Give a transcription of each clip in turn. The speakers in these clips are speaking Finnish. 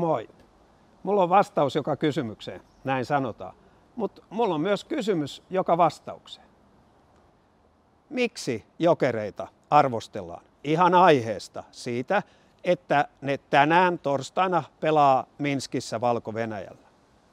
Moi. Mulla on vastaus joka kysymykseen, näin sanotaan. Mutta mulla on myös kysymys joka vastaukseen. Miksi Jokereita arvostellaan ihan aiheesta siitä, että ne tänään torstaina pelaa Minskissä Valko-Venäjällä?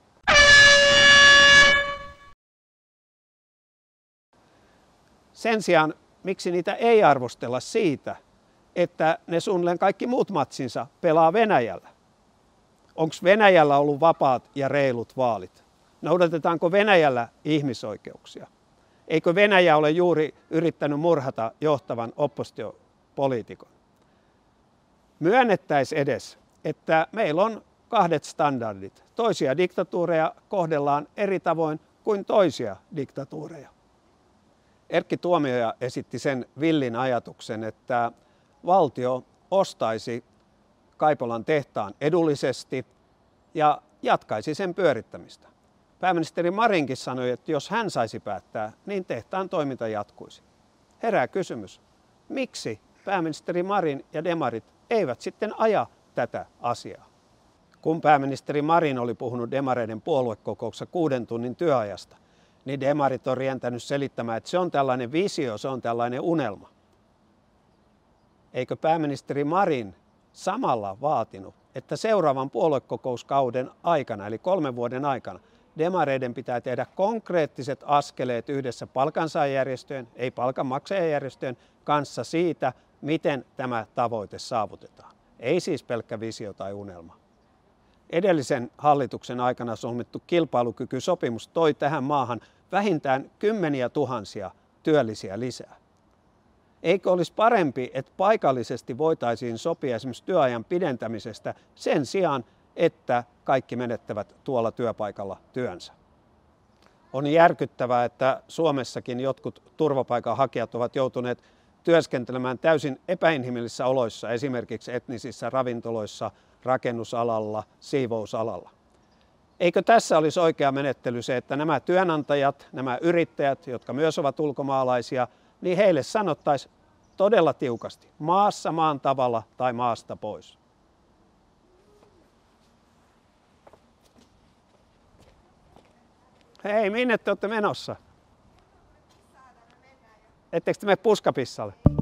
Sen sijaan, miksi niitä ei arvostella siitä, että ne suunnilleen kaikki muut matsinsa pelaa Venäjällä? Onko Venäjällä ollut vapaat ja reilut vaalit? Noudatetaanko Venäjällä ihmisoikeuksia? Eikö Venäjä ole juuri yrittänyt murhata johtavan oppositiopoliitikon? Myönnettäisiin edes, että meillä on kahdet standardit. Toisia diktatuureja kohdellaan eri tavoin kuin toisia diktatuureja. Erkki Tuomioja esitti sen villin ajatuksen, että valtio ostaisi Kaipolan tehtaan edullisesti ja jatkaisi sen pyörittämistä. Pääministeri Marinkin sanoi, että jos hän saisi päättää, niin tehtaan toiminta jatkuisi. Herää kysymys, miksi pääministeri Marin ja demarit eivät sitten aja tätä asiaa? Kun pääministeri Marin oli puhunut demareiden puoluekokouksessa 6 tunnin työajasta, niin demarit on rientänyt selittämään, että se on tällainen visio, se on tällainen unelma. Eikö pääministeri Marin samalla vaatinut, että seuraavan puoluekokouskauden aikana, eli 3 vuoden aikana, demareiden pitää tehdä konkreettiset askeleet yhdessä palkansaajajärjestöjen, ei palkanmaksajajärjestöjen kanssa siitä, miten tämä tavoite saavutetaan. Ei siis pelkkä visio tai unelma. Edellisen hallituksen aikana solmittu kilpailukykysopimus toi tähän maahan vähintään 10 000 työllisiä lisää. Eikö olisi parempi, että paikallisesti voitaisiin sopia esimerkiksi työajan pidentämisestä sen sijaan, että kaikki menettävät tuolla työpaikalla työnsä? On järkyttävää, että Suomessakin jotkut turvapaikanhakijat ovat joutuneet työskentelemään täysin epäinhimillisissä oloissa, esimerkiksi etnisissä ravintoloissa, rakennusalalla, siivousalalla. Eikö tässä olisi oikea menettely se, että nämä työnantajat, nämä yrittäjät, jotka myös ovat ulkomaalaisia, niin heille sanottaisiin todella tiukasti, maassa maan tavalla tai maasta pois. Hei, minne te olette menossa? Ettekö te mene puskapissalle?